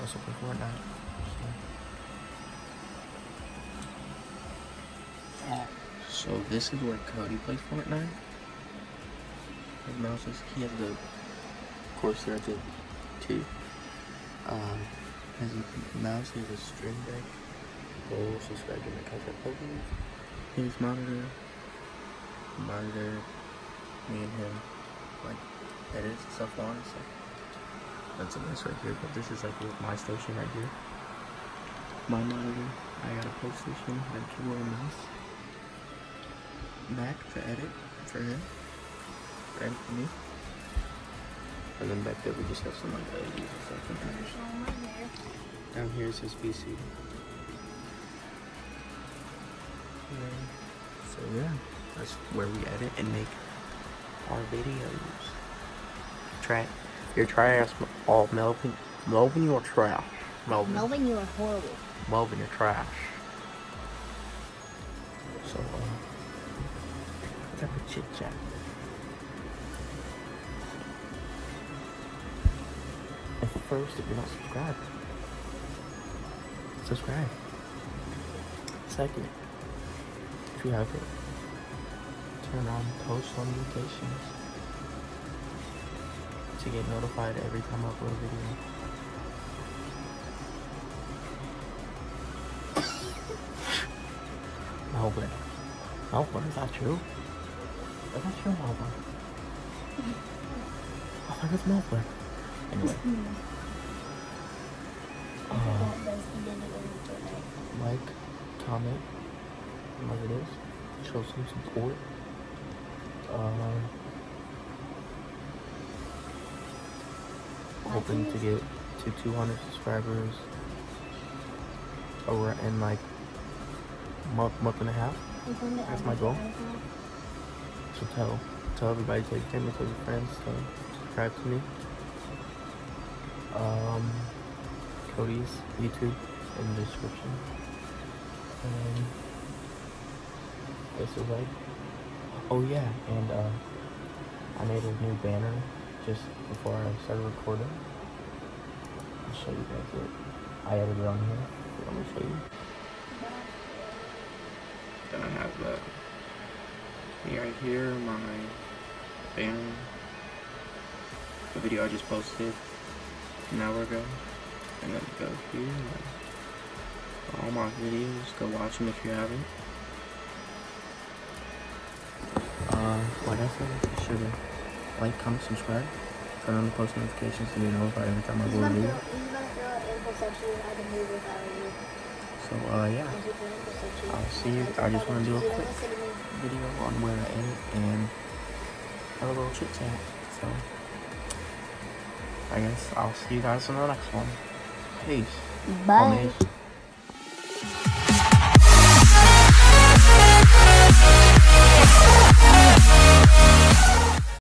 also play Fortnite. So this is where Cody plays Fortnite. His mouse is, he has the Corsair too. His mouse, he has a Stream Deck. Go subscribe to my cousin Pokemon. His monitor, me and him, like, edits and stuff on, so that's a mess right here, but this is like my station right here. My monitor, I got a PlayStation, I got a keyboard and mouse. Mac to edit for him, and for me. And then back there we just have some like LEDs and stuff. Down here is his PC. So yeah, that's where we edit and make our videos. You're trash. Oh, Melvin, you are trash. Melvin, you are horrible. Melvin, you're trash. So, type of chit chat. And first, if you're not subscribed, subscribe. Second, if you have it, turn on post notifications to get notified every time I upload a video. Melvin. Melvin, is that you? Is that you, Melvin? I thought it was Melvin. Anyway. Like, comment, like it is. Show some support. Hoping to get to 200 subscribers over in like month and a half. That's my goal. So tell everybody, tell your family, tell your friends to subscribe to me. Cody's YouTube in the description. And this is like, oh yeah, and I made a new banner just before I started recording. I'll show you guys it. I edited it on here. Let me show you. Then I have me right here, my banner, the video I just posted an hour ago, and then go here, all my videos, go watch them if you haven't. Like I said, be sure to like, comment, subscribe, turn on the post notifications to be notified every time I go video. So yeah, I'll see you. I just want to do a quick video on where I edit and have a little chit chat. So I guess I'll see you guys in the next one. Peace. Bye. Homies.